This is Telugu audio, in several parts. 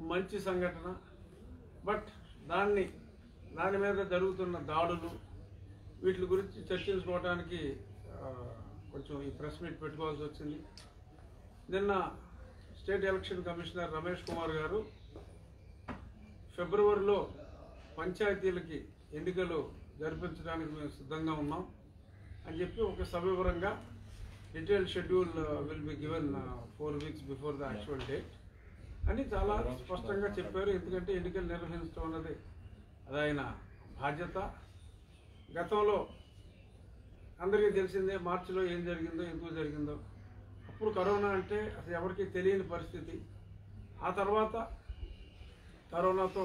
మంచి సంఘటన. బట్ దాని మీద జరుగుతున్న దాడులు వీటి గురించి చర్చించుకోవడానికి కొంచెం ఈ ప్రెస్ మీట్ పెట్టుకోవాల్సి వచ్చింది. నిన్న state election commissioner Ramesh Kumar గారు ఫిబ్రవరిలో పంచాయతీలకి ఎన్నికలు జరిపించడానికి మేము సిద్ధంగా ఉన్నాం అని చెప్పి ఒక సవివరంగా detail schedule will be given 4 weeks before the actual date అని చాలా స్పష్టంగా చెప్పారు. ఎందుకంటే ఎన్నికలు నిర్వహించడం అన్నది అది ఆయన బాధ్యత. గతంలో అందరికీ తెలిసిందే మార్చిలో ఏం జరిగిందో, ఎందుకు జరిగిందో. అప్పుడు కరోనా అంటే అసలు ఎవరికీ తెలియని పరిస్థితి. ఆ తర్వాత కరోనాతో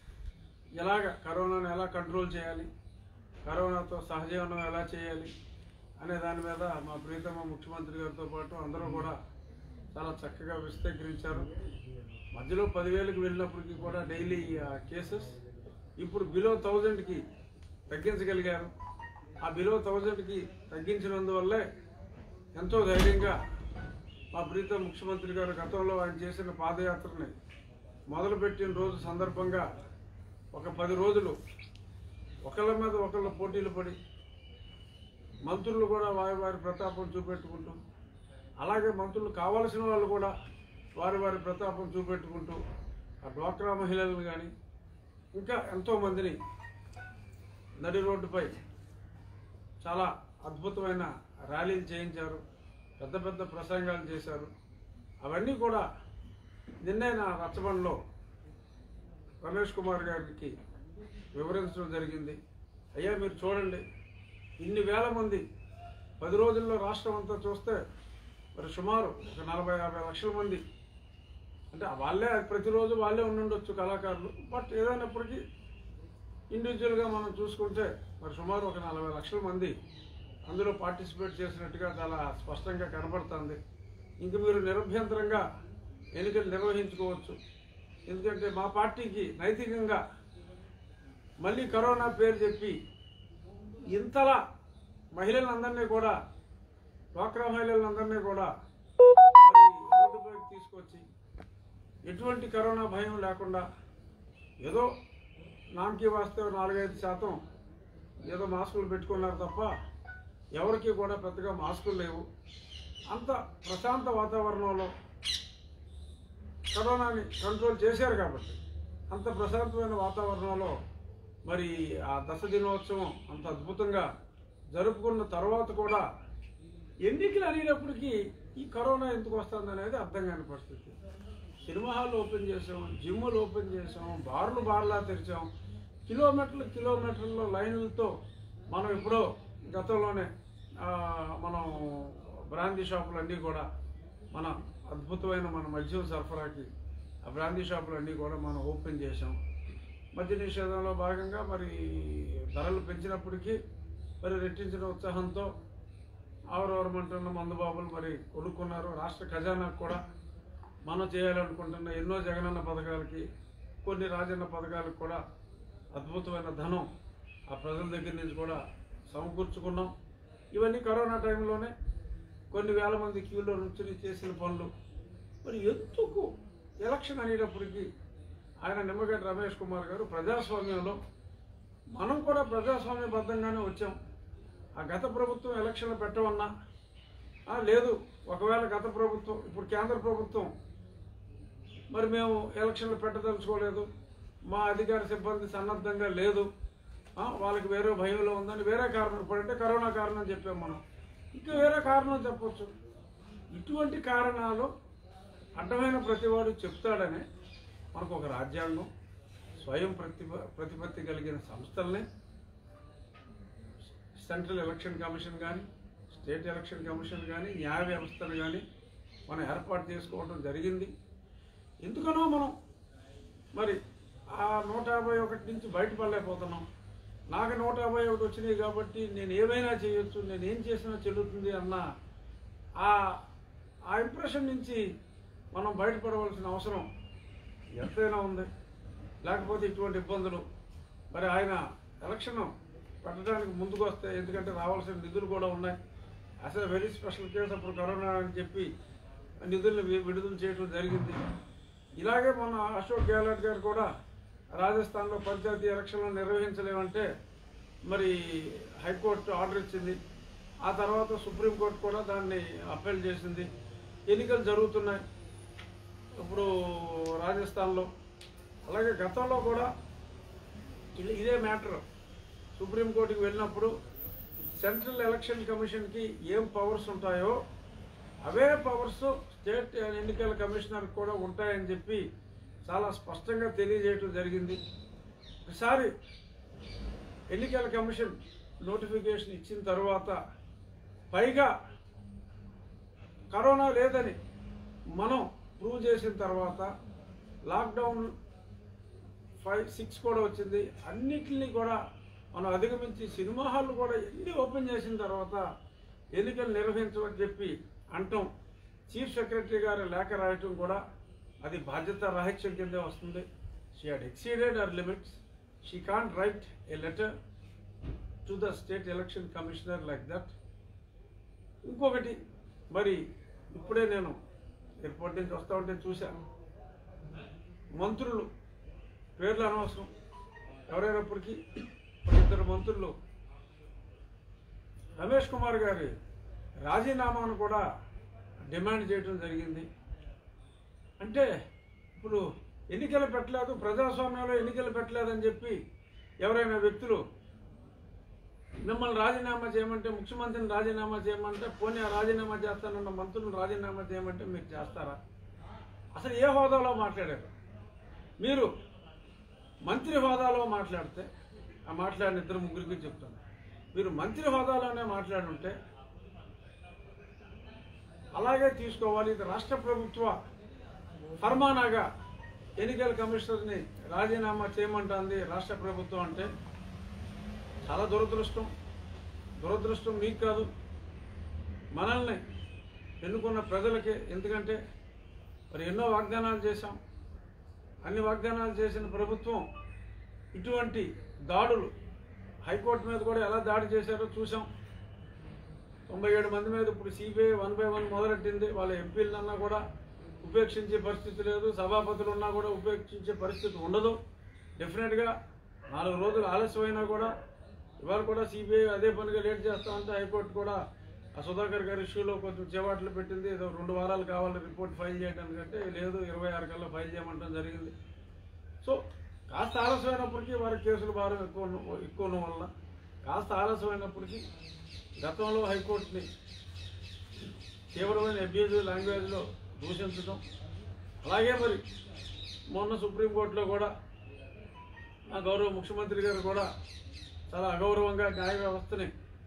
కరోనాను ఎలా కంట్రోల్ చేయాలి, కరోనాతో సహజీవనం ఎలా చేయాలి అనే దాని మీద మా ప్రియతమ ముఖ్యమంత్రి గారితో పాటు అందరూ కూడా చాలా చక్కగా విశ్లేషించారు. మధ్యలో 10,000కి వెళ్ళినప్పటికీ కూడా డైలీ కేసెస్ ఇప్పుడు బిలో 1000కి తగ్గించగలిగారు. ఆ బిలో 1000కి తగ్గించినందువల్లే ఎంతో ధైర్యంగా మా ప్రీతం ముఖ్యమంత్రి గారు గతంలో ఆయన చేసిన పాదయాత్రని మొదలుపెట్టిన రోజు సందర్భంగా ఒక 10 రోజులు ఒకళ్ళ మీద ఒకళ్ళు పోటీలు పడి మంత్రులు కూడా వారి ప్రతాపం చూపెట్టుకుంటూ, అలాగే మంత్రులు కావాల్సిన వాళ్ళు కూడా వారి ప్రతాపం చూపెట్టుకుంటూ ఆ డ్వాక్రా మహిళలను కానీ ఇంకా ఎంతోమందిని నడి రోడ్డుపై చాలా అద్భుతమైన ర్యాలీలు చేయించారు, పెద్ద ప్రసంగాలు చేశారు. అవన్నీ కూడా నిన్నే నా రచ్చబండలో రమేష్ కుమార్ గారికి వివరించడం జరిగింది. అయ్యా మీరు చూడండి, ఇన్ని వేల మంది 10 రోజుల్లో రాష్ట్రం అంతా చూస్తే మరి సుమారు ఒక 40-50 లక్షల మంది, అంటే వాళ్ళే ప్రతిరోజు వాళ్ళే ఉండుండొచ్చు కళాకారులు. బట్ ఏదైనప్పటికీ ఇండివిజువల్గా మనం చూసుకుంటే మరి సుమారు ఒక 40 లక్షల మంది అందులో పార్టిసిపేట్ చేసినట్టుగా చాలా స్పష్టంగా కనబడుతుంది. ఇంక మీరు నిరభ్యంతరంగా ఎన్నికలు నిర్వహించుకోవచ్చు. ఎందుకంటే మా పార్టీకి నైతికంగా మళ్ళీ కరోనా పేరు చెప్పి ఇంతలా మహిళలందరినీ కూడా, డ్వాక్రా మహిళలందరినీ కూడా మరి రోడ్డుపైకి తీసుకొచ్చి ఎటువంటి కరోనా భయం లేకుండా ఏదో నామకి వాస్తే 4-5% ఏదో మాస్కులు పెట్టుకున్నారు తప్ప ఎవరికి కూడా పెద్దగా మాస్కులు లేవు. అంత ప్రశాంత వాతావరణంలో కరోనాని కంట్రోల్ చేశారు కాబట్టి అంత ప్రశాంతమైన వాతావరణంలో మరి ఆ దశ దినోత్సవం అంత అద్భుతంగా జరుపుకున్న తర్వాత కూడా ఎన్నికలు అనేటప్పటికీ ఈ కరోనా ఎందుకు వస్తుంది అనేది అర్థం కాని పరిస్థితి. సినిమా హాల్ ఓపెన్ చేసాం, జిమ్లు ఓపెన్ చేసాం, బార్లా తెరిచాం, కిలోమీటర్ల లైన్లతో మనం ఎప్పుడో గతంలోనే మనం బ్రాందీ షాపులన్నీ కూడా మన అద్భుతమైన మన మద్యం సరఫరాకి ఆ బ్రాందీ షాపులన్నీ కూడా మనం ఓపెన్ చేసాం. మద్య నిషేధంలో భాగంగా మరి ధరలు పెంచినప్పటికీ మరి రెట్టించిన ఉత్సాహంతో ఆవరవరమంటున్న మందుబాబులు మరి కొనుక్కున్నారు. రాష్ట్ర ఖజానాకు కూడా మనం చేయాలనుకుంటున్న ఎన్నో జగనన్న పథకాలకి, కొన్ని రాజన్న పథకాలకు కూడా అద్భుతమైన ధనం ఆ ప్రజల దగ్గర నుంచి కూడా సమకూర్చుకున్నాం. ఇవన్నీ కరోనా టైంలోనే కొన్ని వేల మంది క్యూలో నుంచి చేసిన పనులు. మరి ఎందుకు ఎలక్షన్ అనేటప్పటికీ ఆయన నిమ్మగడ్డ రమేష్ కుమార్ గారు ప్రజాస్వామ్యంలో మనం కూడా ప్రజాస్వామ్యబద్ధంగానే వచ్చాం. ఆ గత ప్రభుత్వం ఎలక్షన్లు పెట్టమన్నా లేదు, ఒకవేళ గత ప్రభుత్వం ఇప్పుడు కేంద్ర ప్రభుత్వం మరి మేము ఎలక్షన్లు పెట్టదలుచుకోలేదు, మా అధికార సిబ్బంది సన్నద్ధంగా లేదు, వాళ్ళకి వేరే భయంలో ఉందని వేరే కారణం, ఇప్పుడంటే కరోనా కారణం చెప్పాం మనం, ఇంకా వేరే కారణం చెప్పొచ్చు. ఇటువంటి కారణాలు అడ్డమైన ప్రతివాడు చెప్తాడనే మనకు ఒక రాజ్యాంగం, స్వయం ప్రతిపత్తి కలిగిన సంస్థల్ని సెంట్రల్ ఎలక్షన్ కమిషన్ కానీ, స్టేట్ ఎలక్షన్ కమిషన్ కానీ, న్యాయ వ్యవస్థను కానీ మనం ఏర్పాటు చేసుకోవడం జరిగింది. ఎందుకనో మనం మరి ఆ 151 నుంచి బయటపడలేకపోతున్నాం. నాకు 151 వచ్చినాయి కాబట్టి నేను ఏమైనా చేయొచ్చు, నేను ఏం చేసినా చెల్లుతుంది అన్న ఆ ఇంప్రెషన్ నుంచి మనం బయటపడవలసిన అవసరం ఎంతైనా ఉంది. లేకపోతే ఇటువంటి ఇబ్బందులు మరి ఆయన ఎలక్షన్ పెట్టడానికి ముందుకు వస్తే, ఎందుకంటే రావాల్సిన నిధులు కూడా ఉన్నాయి. అసలు వెరీ స్పెషల్ కేసు అప్పుడు కరోనా అని చెప్పి నిధులను విడుదల చేయడం జరిగింది. ఇలాగే మన అశోక్ గెహ్లోట్ గారు కూడా రాజస్థాన్లో పంచాయతీ ఎలక్షన్లు నిర్వహించలేమంటే మరి హైకోర్టు ఆర్డర్ ఇచ్చింది. ఆ తర్వాత సుప్రీంకోర్టు కూడా దాన్ని అప్పీల్ చేసింది. ఎన్నికలు జరుగుతున్నాయి ఇప్పుడు రాజస్థాన్లో. అలాగే గతంలో కూడా ఇదే మ్యాటర్ సుప్రీంకోర్టుకి వెళ్ళినప్పుడు సెంట్రల్ ఎలక్షన్ కమిషన్కి ఏం పవర్స్ ఉంటాయో అవే పవర్స్ స్టేట్ ఎన్నికల కమిషనర్కి కూడా ఉంటాయని చెప్పి చాలా స్పష్టంగా తెలియజేయడం జరిగింది. ఒకసారి ఎన్నికల కమిషన్ నోటిఫికేషన్ ఇచ్చిన తర్వాత పైగా కరోనా లేదని మనం ప్రూవ్ చేసిన తర్వాత లాక్డౌన్ 5-6 కూడా వచ్చింది. అన్నిటిని కూడా మనం అధిగమించి సినిమా హాళ్ళు కూడా ఎన్ని ఓపెన్ చేసిన తర్వాత ఎన్నికలు నిర్వహించమని చెప్పి అంటాం. చీఫ్ సెక్రటరీ గారు లేఖ రాయటం కూడా అది బాధ్యత రాహిత్యం కిందే వస్తుంది. She had exceeded her limits. She can't write a letter to the state election commissioner like that. ఇంకొకటి మరి ఇప్పుడే నేను ఎయిర్పోర్ట్ నుంచి వస్తూ ఉంటే చూశాను, మంత్రులు పేర్లు అనవసరం ఎవరైనప్పటికీ ఇద్దరు మంత్రులు రమేష్ కుమార్ గారి రాజీనామాను కూడా డిమాండ్ చేయడం జరిగింది. అంటే ఇప్పుడు ఎన్నికలు పెట్టలేదు, ప్రజాస్వామ్యంలో ఎన్నికలు పెట్టలేదని చెప్పి ఎవరైనా వ్యక్తులు మిమ్మల్ని రాజీనామా చేయమంటే, ముఖ్యమంత్రిని రాజీనామా చేయమంటే, పోనీ రాజీనామా చేస్తానన్న మంత్రులను రాజీనామా చేయమంటే మీరు చేస్తారా? అసలు ఏ హోదాలో మాట్లాడారు? మీరు మంత్రి హోదాలో మాట్లాడితే ఆ మాట్లాడిన ఇద్దరు ముగ్గురికి చెప్తాను, మీరు మంత్రి హోదాలోనే మాట్లాడుంటే అలాగే తీసుకోవాలి. ఇది రాష్ట్ర ప్రభుత్వ ఫర్మానాగా ఎన్నికల కమిషనర్ని రాజీనామా చేయమంటుంది రాష్ట్ర ప్రభుత్వం అంటే చాలా దురదృష్టం. దురదృష్టం మీకు కాదు, మనల్ని ఎన్నుకున్న ప్రజలకే. ఎందుకంటే మరి ఎన్నో వాగ్దానాలు చేశాం. అన్ని వాగ్దానాలు చేసిన ప్రభుత్వం ఇటువంటి దాడులు, హైకోర్టు మీద కూడా ఎలా దాడి చేశారో చూసాం. 97 మంది మీద ఇప్పుడు సిబిఐ 1 by 1 మొదలెట్టింది. వాళ్ళ ఎంపీలన్నా కూడా ఉపేక్షించే పరిస్థితి లేదు, సభాపతులు ఉన్నా కూడా ఉపేక్షించే పరిస్థితి ఉండదు. డెఫినెట్గా 4 రోజులు ఆలస్యమైనా కూడా ఇవాళ కూడా సిబిఐ అదే పనిగా లేట్ చేస్తామంటే హైకోర్టు కూడా ఆ సుధాకర్ గారి ఇష్యూలో కొంచెం చేవాట్లు పెట్టింది. ఏదో 2 వారాలు కావాలి రిపోర్ట్ ఫైల్ చేయడానికంటే, లేదు 26 కల్లా ఫైల్ చేయమంటం జరిగింది. సో కాస్త ఆలస్యమైనప్పటికీ వారి కేసులు భారం ఎక్కువ వల్ల కాస్త ఆలస్యమైనప్పటికీ గతంలో హైకోర్టుని తీవ్రమైన అబ్యూజివ్ లాంగ్వేజ్లో దూషించడం, అలాగే మరి మొన్న సుప్రీంకోర్టులో కూడా మా గౌరవ ముఖ్యమంత్రి గారు కూడా చాలా అగౌరవంగా న్యాయ వ్యవస్థని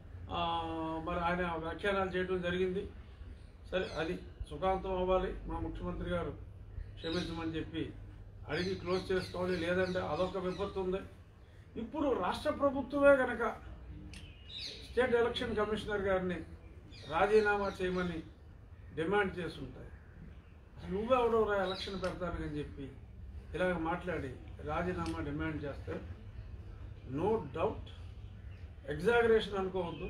మరి ఆయన వ్యాఖ్యానాలు చేయడం జరిగింది. సరే, అది సుఖాంతం అవ్వాలి. మా ముఖ్యమంత్రి గారు క్షమించమని చెప్పి అడిగి క్లోజ్ చేసుకోవాలి, లేదంటే అదొక విపత్తు ఉంది. ఇప్పుడు రాష్ట్ర ప్రభుత్వమే కనుక స్టేట్ ఎలక్షన్ కమిషనర్ గారిని రాజీనామా చేయమని డిమాండ్ చేస్తుంటాయి. నువ్వెవడో ఎలక్షన్ పెడతానని చెప్పి ఇలాగ మాట్లాడి రాజీనామా డిమాండ్ చేస్తే నో డౌట్ ఎగ్జాగరేషన్ అనుకోవద్దు.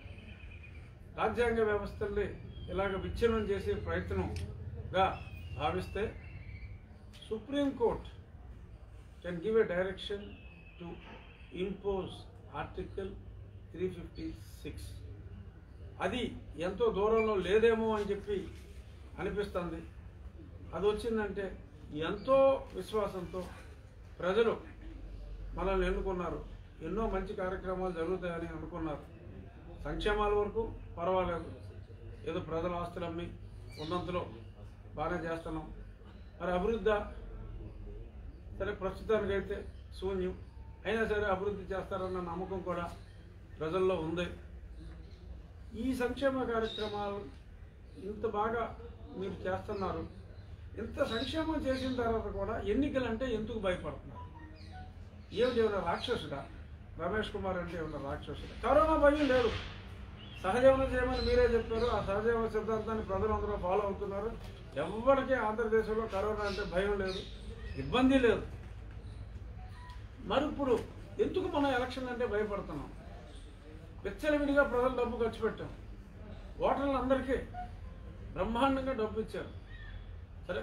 రాజ్యాంగ వ్యవస్థల్ని ఇలాగ విచ్ఛిన్నం చేసే ప్రయత్నంగా భావిస్తే supreme court can give a direction to impose article 356. అది ఎంతో దూరంలో లేదేమో అని చెప్పి అనిపిస్తుంది. అది వచ్చిందంటే ఎంతో విశ్వాసంతో ప్రజలు మనల్ని ఎన్నుకున్నారు, ఎన్నో మంచి కార్యక్రమాలు జరుగుతాయని అనుకున్నారు. సంక్షేమాల వరకు పర్వాలేదు, ఏదో ప్రజల ఆస్తులు అమ్మి ఉన్నంతలో బాగానే చేస్తున్నాం. మరి అభివృద్ధి సరే ప్రస్తుతానికైతే శూన్యం, అయినా సరే అభివృద్ధి చేస్తారన్న నమ్మకం కూడా ప్రజల్లో ఉంది. ఈ సంక్షేమ కార్యక్రమాలు ఇంత బాగా మీరు చేస్తున్నారు, ఇంత సంక్షేమం చేసిన తర్వాత కూడా ఎన్నికలంటే ఎందుకు భయపడుతున్నారు? ఏమైనా రాక్షసుడా? రమేష్ కుమార్ అంటే ఏమన్నా రాక్షసుడా? కరోనా భయం లేదు, సహజీవనం చేయమని మీరే చెప్పారు. ఆ సహజీవన సిద్ధాంతాన్ని ప్రజలందరూ ఫాలో అవుతున్నారు. ఎవరికీ ఆంధ్రదేశంలో కరోనా అంటే భయం లేదు, ఇబ్బంది లేదు. మరి ఇప్పుడు ఎందుకు మనం ఎలక్షన్ అంటే భయపడుతున్నాం? విచ్చలవిడిగా ప్రజలు డబ్బు ఖర్చు పెట్టాం, ఓటర్లందరికీ బ్రహ్మాండంగా డబ్బు ఇచ్చారు. సరే,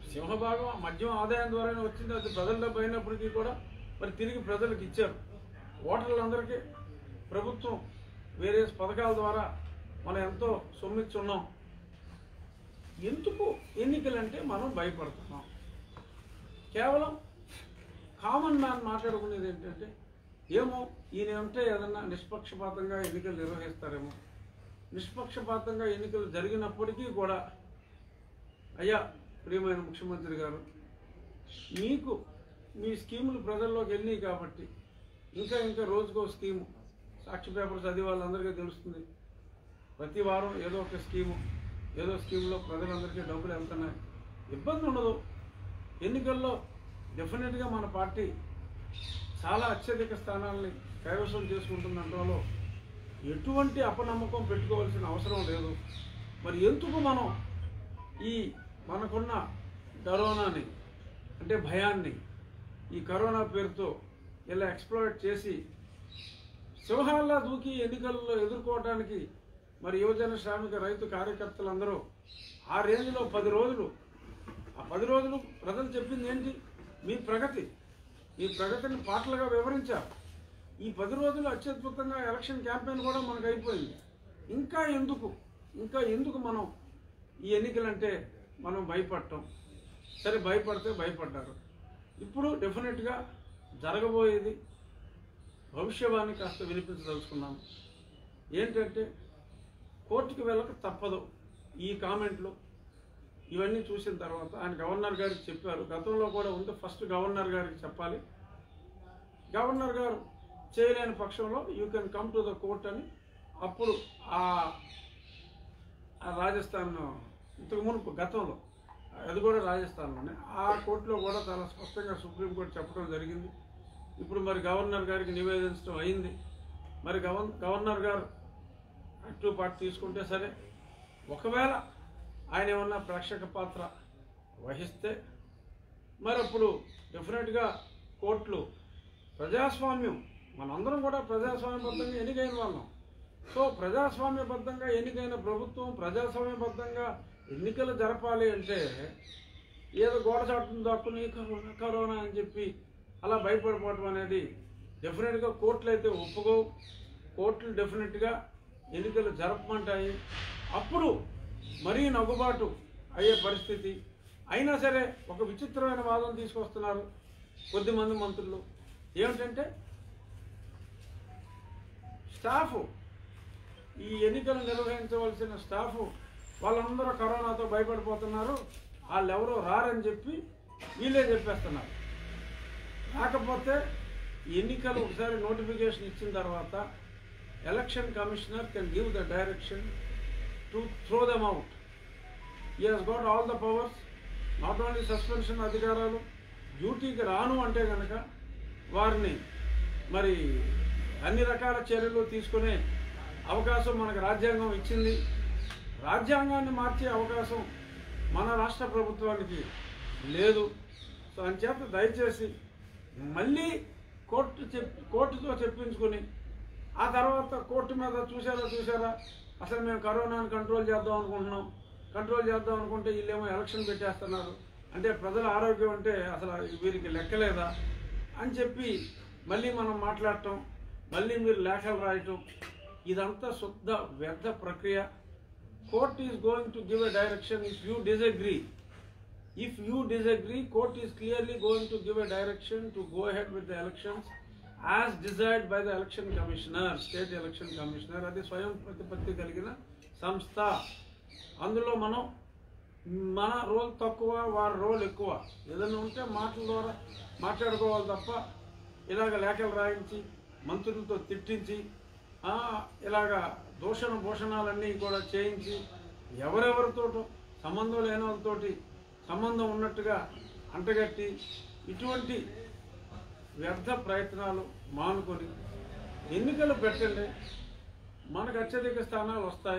సింహభాగం మద్యం ఆదాయం ద్వారానే వచ్చింది. అది ప్రజల డబ్బు అయినప్పటికీ కూడా మరి తిరిగి ప్రజలకు ఇచ్చారు. ఓటర్లందరికీ ప్రభుత్వం వేరే పథకాల ద్వారా మనం ఎంతో సొమ్మిచ్చున్నాం. ఎందుకు ఎన్నికలంటే మనం భయపడుతున్నాం. కేవలం కామన్ మ్యాన్ మాట్లాడుకునేది ఏంటంటే, ఏమో ఈయన ఉంటే ఏదన్నా నిష్పక్షపాతంగా ఎన్నికలు నిర్వహిస్తారేమో. నిష్పక్షపాతంగా ఎన్నికలు జరిగినప్పటికీ కూడా, అయ్యా ప్రియమైన ముఖ్యమంత్రి గారు, మీకు మీ స్కీములు ప్రజల్లోకి వెళ్ళినాయి కాబట్టి ఇంకా రోజుకో స్కీము సాక్షి పేపర్ చదివి వాళ్ళందరికీ తెలుస్తుంది. ప్రతి వారం ఏదో ఒక స్కీములో ప్రజలందరికీ డబ్బులు వెళ్తున్నాయి. ఇబ్బంది ఉండదు. ఎన్నికల్లో డెఫినెట్గా మన పార్టీ చాలా అత్యధిక స్థానాలని కైవసం చేసుకుంటుందంటలో ఎటువంటి అపనమ్మకం పెట్టుకోవాల్సిన అవసరం లేదు. మరి ఎందుకు మనం మనకున్న కరోనాని అంటే భయాన్ని ఈ కరోనా పేరుతో ఇలా ఎక్స్ప్లోయిట్ చేసి సింహాల్లా దూకి ఎన్నికల్లో ఎదుర్కోవడానికి మరి యువజన శ్రామిక రైతు కార్యకర్తలందరూ ఆ రేంజ్లో 10 రోజులు ప్రజలు చెప్పింది ఏంటి? మీ ప్రగతిని పాటలుగా వివరించారు. ఈ 10 రోజులు అత్యద్భుతంగా ఎలక్షన్ క్యాంపెయిన్ కూడా మనకు అయిపోయింది. ఇంకా ఎందుకు మనం ఈ ఎన్నికలంటే మనం భయపడటం? సరే, భయపడితే భయపడ్డారు. ఇప్పుడు డెఫినెట్గా జరగబోయేది భవిష్యవాణి కాస్త వినిపించదలుచుకున్నాము. ఏంటంటే, కోర్టుకు వెళ్ళక తప్పదు. ఈ కామెంట్లు ఇవన్నీ చూసిన తర్వాత ఆయన గవర్నర్ గారికి చెప్పారు. గతంలో కూడా ఉంది, ఫస్ట్ గవర్నర్ గారికి చెప్పాలి. గవర్నర్ గారు చేయలేని పక్షంలో you can come to the court అని అప్పుడు ఆ రాజస్థాన్ ఇంతకు మునుపు గతంలో అది కూడా రాజస్థాన్లోనే ఆ కోర్టులో కూడా చాలా స్పష్టంగా సుప్రీంకోర్టు చెప్పడం జరిగింది. ఇప్పుడు మరి గవర్నర్ గారికి నివేదించడం అయింది. మరి గవర్నర్ గారు యాక్టివ్ పార్ట్ తీసుకుంటే సరే, ఒకవేళ ఆయన ఏమన్నా ప్రేక్షక పాత్ర వహిస్తే మరి అప్పుడు డెఫినెట్గా కోర్టులు ప్రజాస్వామ్యం, మనందరం కూడా ప్రజాస్వామ్యబద్ధంగా ఎన్నికైన వాళ్ళం. సో ప్రజాస్వామ్యబద్ధంగా ఎన్నికైన ప్రభుత్వం ప్రజాస్వామ్యబద్ధంగా ఎన్నికలు జరపాలి అంటే ఏదో గోడ చాటును దాక్కుని కరోనా అని చెప్పి అలా భయపడిపోవడం అనేది డెఫినెట్గా కోర్టులు అయితే ఒప్పుకోవు. కోర్టులు డెఫినెట్గా ఎన్నికలు జరపమంటాయి. అప్పుడు మరీ నవ్వుబాటు అయ్యే పరిస్థితి. అయినా సరే ఒక విచిత్రమైన వాదన తీసుకొస్తున్నారు కొద్దిమంది మంత్రులు. ఏమిటంటే, స్టాఫ్ ఈ ఎన్నికలు నిర్వహించవలసిన స్టాఫ్ వాళ్ళందరూ కరోనాతో భయపడిపోతున్నారు, వాళ్ళెవరో రారని చెప్పి వీళ్ళే చెప్పేస్తున్నారు. కాకపోతే ఎన్నికలు ఒకసారి నోటిఫికేషన్ ఇచ్చిన తర్వాత election commissioner can give the direction to throw them out. He has got all the powers. Not only suspension అధికారాలు, డ్యూటీకి రాను అంటే కనుక వారిని మరి అన్ని రకాల చర్యలు తీసుకునే అవకాశం మనకు రాజ్యాంగం ఇచ్చింది. రాజ్యాంగాన్ని మార్చే అవకాశం మన రాష్ట్ర ప్రభుత్వానికి లేదు. సో అంచేత దయచేసి మళ్ళీ కోర్టుతో చెప్పించుకొని ఆ తర్వాత కోర్టు మీద చూసారా అసలు మేము కరోనాను కంట్రోల్ చేద్దాం అనుకుంటే వీళ్ళేమో ఎలక్షన్ పెట్టేస్తున్నారు అంటే ప్రజల ఆరోగ్యం అంటే అసలు వీరికి లెక్కలేదా అని చెప్పి మళ్ళీ మనం మాట్లాడటం, మళ్ళీ మీరు లేఖలు రాయటం, ఇదంతా శుద్ధ వ్యర్థ ప్రక్రియ. Court is going to give a direction if you disagree. Court is clearly going to give a direction to go ahead with the elections as desired by the election commissioner, state election commissioner. అది స్వయం ప్రతిపత్తి కలిగిన సంస్థ. అందులో మన రోల్ తక్కువ, వారి రోల్ ఎక్కువ. ఏదైనా ఉంటే మాటల ద్వారా మాట్లాడుకోవాలి తప్ప ఇలాగ లేఖలు రాయించి మంత్రులతో తిట్టించి ఇలాగా భూషణాలన్నీ కూడా చేయించి ఎవరెవరితోటో సంబంధం లేని వాళ్ళతోటి సంబంధం ఉన్నట్టుగా అంటగట్టి ఇటువంటి వ్యర్థ ప్రయత్నాలు మానుకొని ఎన్నికలు పెట్టండి. మనకు అత్యధిక స్థానాలు వస్తాయి.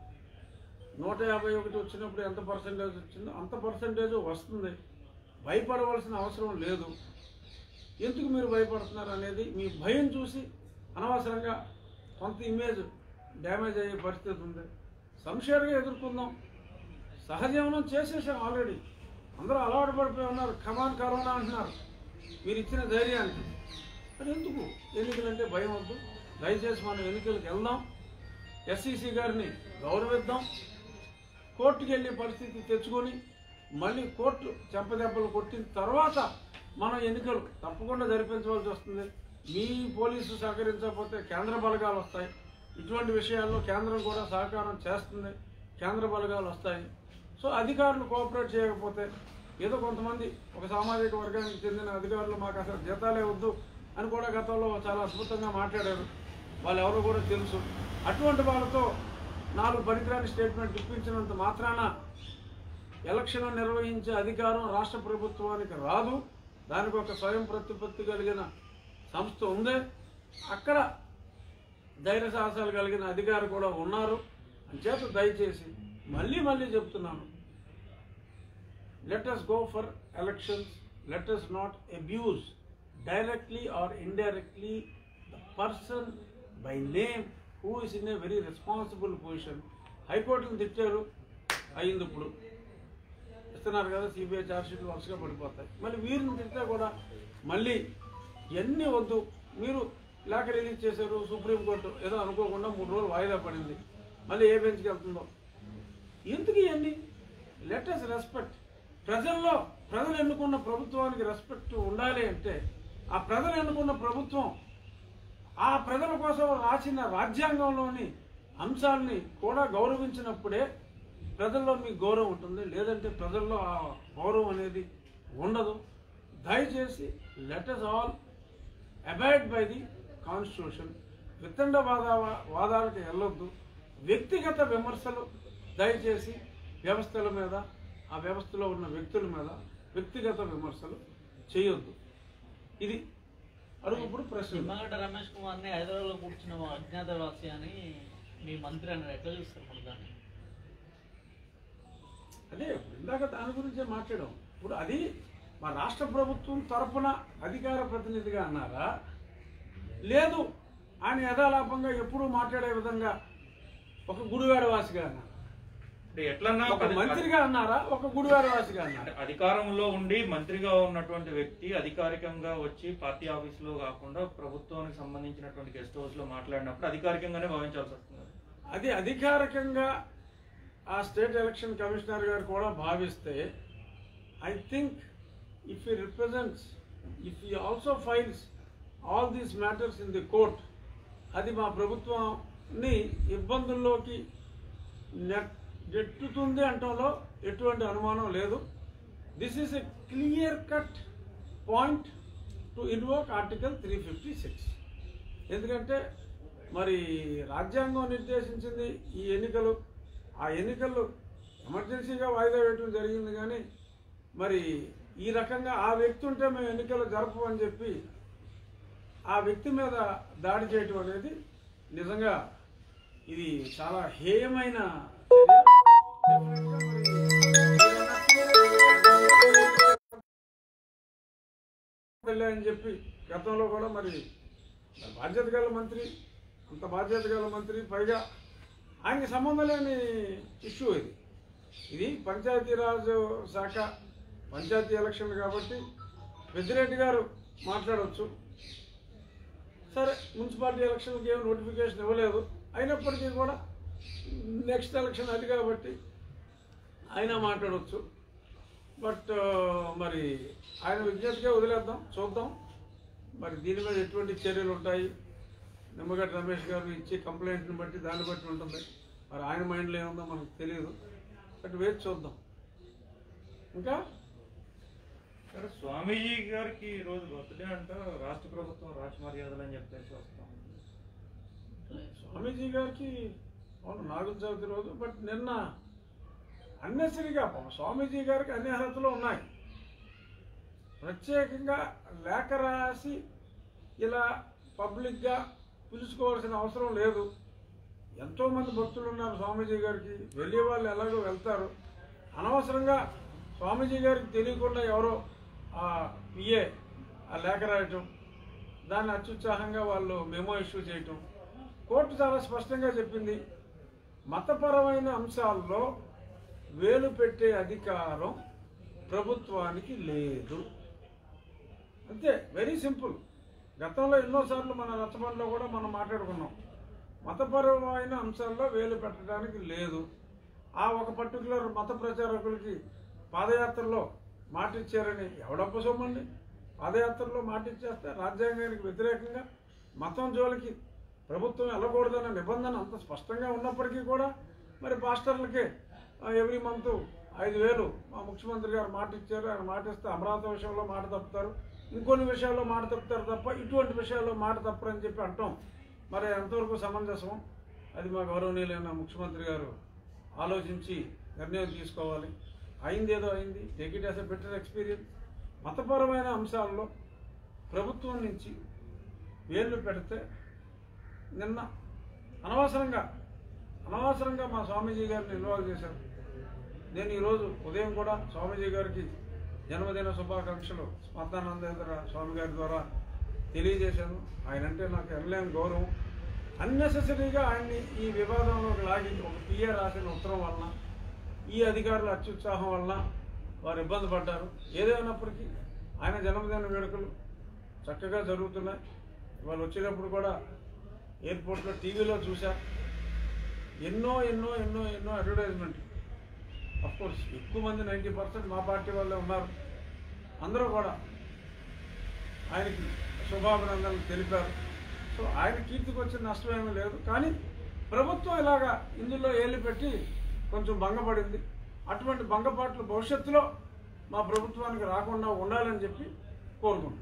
151 వచ్చినప్పుడు ఎంత పర్సెంటేజ్ వచ్చిందో అంత పర్సెంటేజ్ వస్తుంది. భయపడవలసిన అవసరం లేదు. ఎందుకు మీరు భయపడుతున్నారు అనేది మీ భయం చూసి అనవసరంగా కొంత ఇమేజ్ డ్యామేజ్ అయ్యే పరిస్థితి ఉంది. సంశయంగా ఎదుర్కొందాం. సహజీవనం చేసేసాం ఆల్రెడీ. అందరూ అలవాటు పడిపోయి ఉన్నారు. కమాన్ కరోనా అంటున్నారు మీరు ఇచ్చిన ధైర్యానికి. మరి ఎందుకు ఎన్నికలంటే భయం వద్దు. దయచేసి మనం ఎన్నికలకు వెళ్దాం, ఎస్ఈసి గారిని గౌరవిద్దాం, కోర్టుకు వెళ్ళే పరిస్థితి తెచ్చుకొని మళ్ళీ కోర్టు చెంపదెబ్బలు కొట్టిన తర్వాత మనం ఎన్నికలు తప్పకుండా జరిపించవలసి వస్తుంది. మీ పోలీసు సహకరించకపోతే కేంద్ర బలగాలు వస్తాయి. ఇటువంటి విషయాల్లో కేంద్రం కూడా సహకారం చేస్తుంది, కేంద్ర బలగాలు వస్తాయి. సో అధికారులు కోఆపరేట్ చేయకపోతే ఏదో కొంతమంది ఒక సామాజిక వర్గానికి చెందిన అధికారులు మాకు అసలు జీతాలే వద్దు అని కూడా గతంలో చాలా అద్భుతంగా మాట్లాడారు. వాళ్ళు ఎవరో కూడా తెలుసు. అటువంటి వాళ్ళతో 4 పనికిరాని స్టేట్మెంట్ ఇప్పించినంత మాత్రాన ఎలక్షన్ నిర్వహించే అధికారం రాష్ట్ర ప్రభుత్వానికి రాదు. దానికి ఒక స్వయం ప్రతిపత్తి కలిగిన సంస్థ ఉంది. అక్కడ ధైర్య సాహసాలు కలిగిన అధికారులు కూడా ఉన్నారు. అంచేత దయచేసి మళ్ళీ చెప్తున్నాను, let us go for elections. Let us not abuse directly or indirectly the person by name who is in a very responsible position. హైకోర్టును తిట్టారు, అయింది, ఇప్పుడు ఇస్తున్నారు కదా సిబిఐ ఛార్జ్షీట్లు వరుసగా పడిపోతాయి. మళ్ళీ వీరిని తింటే కూడా మళ్ళీ ఇవన్నీ వద్దు. మీరు లేఖ రిలీజ్ చేశారు, సుప్రీంకోర్టు ఏదో అనుకోకుండా 3 రోజులు వాయిదా పడింది, మళ్ళీ ఏ బెంచ్కి వెళ్తుందో. ఎందుకు ఇవన్నీ? Let us respect. ప్రజలు ఎన్నుకున్న ప్రభుత్వానికి రెస్పెక్ట్ ఉండాలి అంటే ఆ ప్రజలు ఎన్నుకున్న ప్రభుత్వం ఆ ప్రజల కోసం రాసిన రాజ్యాంగంలోని అంశాలని కూడా గౌరవించినప్పుడే ప్రజల్లో మీకు గౌరవం ఉంటుంది. లేదంటే ప్రజల్లో ఆ గౌరవం అనేది ఉండదు. దయచేసి let us all abide by the constitution. వితండ వాదాలకు వెళ్ళొద్దు. వ్యక్తిగత విమర్శలు దయచేసి వ్యవస్థల మీద, ఆ వ్యవస్థలో ఉన్న వ్యక్తుల మీద వ్యక్తిగత విమర్శలు చేయొద్దు. ఇది అడుగుప్పుడు ప్రశ్న. నిమ్మగడ్డ రమేష్ కుమార్ని హైదరాబాద్లో కూర్చున్న అజ్ఞాతవాసి అని మీ మంత్రి అన్నారు, ఎట్లా చూస్తారు మన దాన్ని? అదే ఇందాక దాని గురించే మాట్లాడాం. ఇప్పుడు అది మా రాష్ట్ర ప్రభుత్వం తరఫున అధికార ప్రతినిధిగా అన్నారా, లేదు ఆయన యథాలాపంగా ఎప్పుడూ మాట్లాడే విధంగా ఒక గుడివాడవాసిగా అన్నారు? ఎట్లన్నా ఒక మంత్రిగా అన్నారా, ఒక గుడివాడవాసిగా అన్నారా? అధికారంలో ఉండి మంత్రిగా ఉన్నటువంటి వ్యక్తి అధికారికంగా వచ్చి పార్టీ ఆఫీసులో కాకుండా ప్రభుత్వానికి సంబంధించినటువంటి గెస్ట్ హౌస్ లో మాట్లాడినప్పుడు అధికారికంగానే భావించాల్సి వస్తుంది. అది అధికారికంగా ఆ స్టేట్ ఎలక్షన్ కమిషనర్ గారు కూడా భావిస్తే, I think if he represents, if he also files all these matters in the court, అది మా ప్రభుత్వాన్ని ఇబ్బందుల్లోకి నెట్టుతుంది అంటంలో ఎటువంటి అనుమానం లేదు. This is a clear cut point to invoke article 356. ఎందుకంటే మరి రాజ్యాంగం నిర్దేశించింది ఈ ఎన్నికలు. ఆ ఎన్నికలు ఎమర్జెన్సీగా వాయిదా వేయడం జరిగింది. కానీ మరి ఈ రకంగా ఆ వ్యక్తి ఉంటే మేము ఎన్నికలు జరపమని చెప్పి ఆ వ్యక్తి మీద దాడి చేయటం అనేది నిజంగా ఇది చాలా హేయమైన చర్య అని చెప్పి గతంలో కూడా మరి బాధ్యత గల మంత్రి, అంత బాధ్యత గల మంత్రి, పైగా ఆయనకి సంబంధం లేని ఇష్యూ ఇది పంచాయతీరాజ్ శాఖ, పంచాయతీ ఎలక్షన్లు కాబట్టి పెద్దిరెడ్డి గారు మాట్లాడవచ్చు. సరే, మున్సిపాలిటీ ఎలక్షన్కి ఏమి నోటిఫికేషన్ ఇవ్వలేదు, అయినప్పటికీ కూడా నెక్స్ట్ ఎలక్షన్ అది కాబట్టి ఆయన మాట్లాడవచ్చు. బట్ మరి ఆయన విజ్ఞప్తిగా వదిలేద్దాం, చూద్దాం మరి దీని మీద ఎటువంటి చర్యలు ఉంటాయి. నిమ్మగడ్డ రమేష్ గారు ఇచ్చే కంప్లైంట్ని బట్టి దాన్ని బట్టి ఉంటుంది. మరి ఆయన మైండ్లో ఏముందో మనకు తెలియదు. బట్ వేచి చూద్దాం. ఇంకా స్వామీజీ గారికి ఈ రోజు బర్త్డే అంట, రాష్ట్ర ప్రభుత్వం రాజమర్యాదలు అని చెప్పేసి వస్తాం. స్వామీజీ గారికి అవును నాగుల చవితి రోజు, బట్ నిన్న అన్నెసరిగా స్వామీజీ గారికి అన్ని అర్హతలు ఉన్నాయి. ప్రత్యేకంగా లేఖ రాసి ఇలా పబ్లిక్గా పిలుచుకోవాల్సిన అవసరం లేదు. ఎంతోమంది భక్తులు ఉన్నారు స్వామీజీ గారికి, వెళ్ళే వాళ్ళు ఎలాగో వెళ్తారు. అనవసరంగా స్వామీజీ గారికి తెలియకుండా ఎవరో ఆ పిఏ ఆ లేఖ రాయటం, దాన్ని అత్యుత్సాహంగా వాళ్ళు మెమో ఇష్యూ చేయటం. కోర్టు చాలా స్పష్టంగా చెప్పింది, మతపరమైన అంశాల్లో వేలు పెట్టే అధికారం ప్రభుత్వానికి లేదు. అంతే, వెరీ సింపుల్. గతంలో ఎన్నోసార్లు మన రచ్చబండలో కూడా మనం మాట్లాడుకున్నాం. మతపరమైన అంశాల్లో వేలు పెట్టడానికి లేదు. ఆ ఒక పర్టికులర్ మత ప్రచారకులకి పాదయాత్రలో మాటిచ్చారని ఎవడప్ప సొమ్మండి. పాదయాత్రలో మాటిచ్చేస్తే రాజ్యాంగానికి వ్యతిరేకంగా మతం జోలికి ప్రభుత్వం వెళ్ళకూడదన్న నిబంధన అంత స్పష్టంగా ఉన్నప్పటికీ కూడా మరి పాస్టర్లకే ఎవ్రీ మంత్ 5,000 మా ముఖ్యమంత్రి గారు మాట ఇచ్చారు. ఆయన మాట ఇస్తే అమరావతి విషయంలో మాట తప్పుతారు, ఇంకొన్ని విషయాల్లో మాట తప్పుతారు తప్ప ఇటువంటి విషయాల్లో మాట తప్పరని చెప్పి అంటాం. మరి ఎంతవరకు సమంజసం? అది మా గౌరవనీయులైన ముఖ్యమంత్రి గారు ఆలోచించి నిర్ణయం తీసుకోవాలి. అయింది ఏదో అయింది, take it as a better experience. మతపరమైన అంశాల్లో ప్రభుత్వం నుంచి వేళ్ళు పెడితే నిన్న అనవసరంగా మా స్వామీజీ గారిని ఇన్వాల్వ్ చేశారు. నేను ఈరోజు ఉదయం కూడా స్వామీజీ గారికి జన్మదిన శుభాకాంక్షలు స్మృతానందేంద్ర స్వామి గారి ద్వారా తెలియజేశాను. ఆయన అంటే నాకు ఎనలేని గౌరవం. అన్నెసెసరీగా ఆయన్ని ఈ వివాదంలోకి లాగి ఒక పిఏ రాసిన ఉత్తరం వలన, ఈ అధికారుల అత్యుత్సాహం వలన వారు ఇబ్బంది పడ్డారు. ఏదేమైనప్పటికీ ఆయన జన్మదిన వేడుకలు చక్కగా జరుగుతున్నాయి. వాళ్ళు వచ్చేటప్పుడు కూడా ఎయిర్పోర్ట్లో టీవీలో చూశా, ఎన్నో అడ్వర్టైజ్మెంట్. అఫ్కోర్స్ ఎక్కువ మంది 90% మా పార్టీ వాళ్ళే ఉన్నారు. అందరూ కూడా ఆయనకి శుభాభినందనలు తెలిపారు. సో ఆయన కీర్తికి వచ్చిన నష్టం ఏమీ లేదు. కానీ ప్రభుత్వం ఇలాగా ఇందులో ఏళ్ళు పెట్టి కొంచెం భంగపడింది. అటువంటి భంగపాట్లు భవిష్యత్తులో మా ప్రభుత్వానికి రాకుండా ఉండాలని చెప్పి కోరుకుంటున్నాను.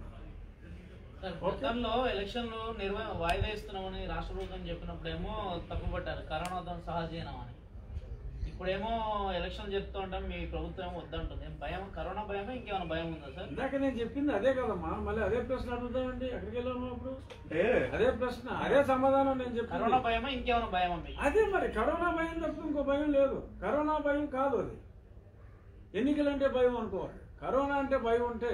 గతంలో ఎలక్షన్లు వాయిదా ఇస్తున్నామని రాష్ట్ర ప్రభుత్వం చెప్పినప్పుడేమో తప్పుపట్టారు, కరోనాతో సహజీవనం అని. ఇప్పుడేమో ఎలక్షన్ చెప్తూ ఉంటాం, మీ ప్రభుత్వం ఏమో వద్దంటుంది. భయం, కరోనా భయమే, ఇంకేమైనా భయం ఉందా సార్? ఇందాక నేను చెప్పింది అదే కదమ్మా, మళ్ళీ అదే ప్రశ్న అడుగుతామండి. ఎక్కడికి వెళ్ళాము అప్పుడు? అదే ప్రశ్న, అదే సమాధానం నేను చెప్పి. కరోనా భయమా, ఇంకేమైనా భయం? అదే మరి, కరోనా భయం తప్ప ఇంకో భయం లేదు. కరోనా భయం కాదు అది. ఎన్నికలంటే భయం అనుకోవాలి. కరోనా అంటే భయం ఉంటే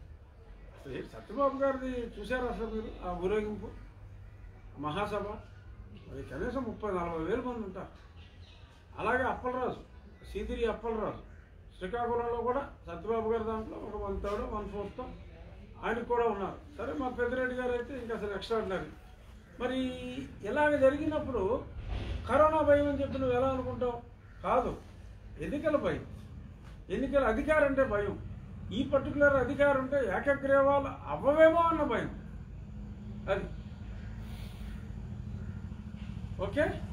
సత్యబాబు గారిది చూశారు అసలు మీరు? ఆ ఊరేగింపు మహాసభ, అది కనీసం 30-40 వేల మంది ఉంటారు. అలాగే అప్పలరాజు, సీదిరి అప్పలరాజు శ్రీకాకుళంలో కూడా సత్యబాబు గారి దాంట్లో ఒక 1/3, 1/4 ఆయనకు కూడా ఉన్నారు. సరే, మా పెద్దిరెడ్డి గారు అయితే ఇంకా అసలు ఎక్స్ట్రాడినరీ. మరి ఇలాగ జరిగినప్పుడు కరోనా భయం అని చెప్పి నువ్వు ఎలా అనుకుంటావు? కాదు, ఎన్నికల భయం. ఎన్నికల అధికారం అంటే భయం. ఈ పర్టికులర్ అధికారం ఉంటే ఏకగ్రీవాలు అవ్వవేమో అన్న భయం. అది ఓకే.